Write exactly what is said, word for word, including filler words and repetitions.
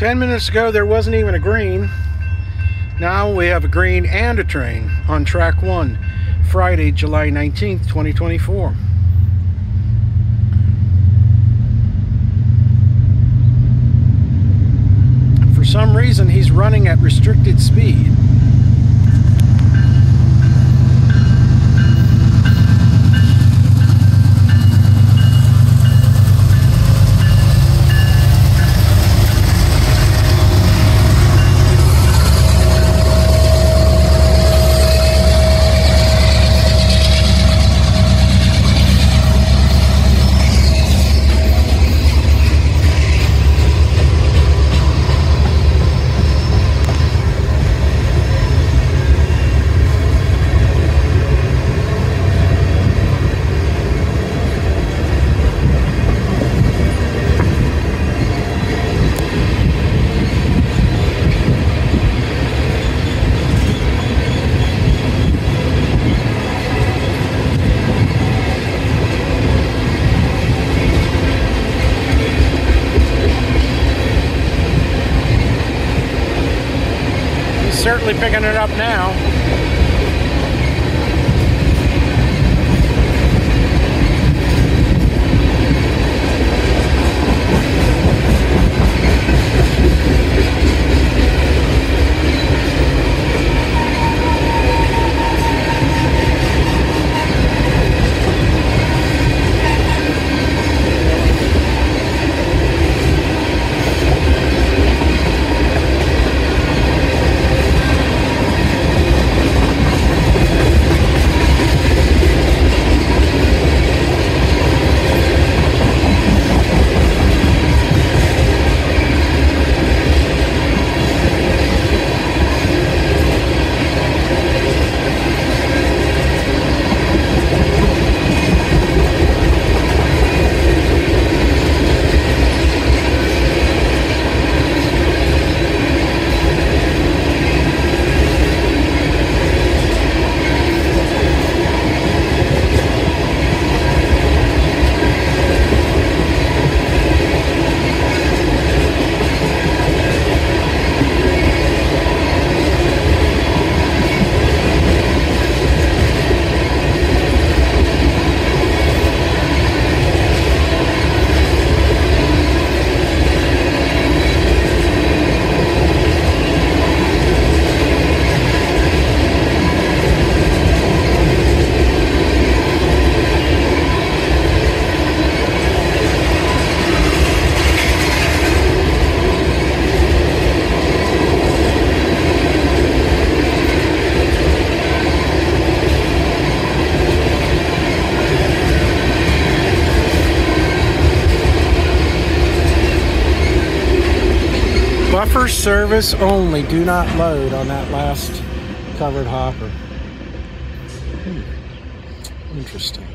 Ten minutes ago there wasn't even a green. Now we have a green and a train on track one, Friday, July nineteenth, twenty twenty-four. For some reason he's running at restricted speed. Certainly picking it up now. Buffer service only. Do not load on that last covered hopper. Hmm. Interesting.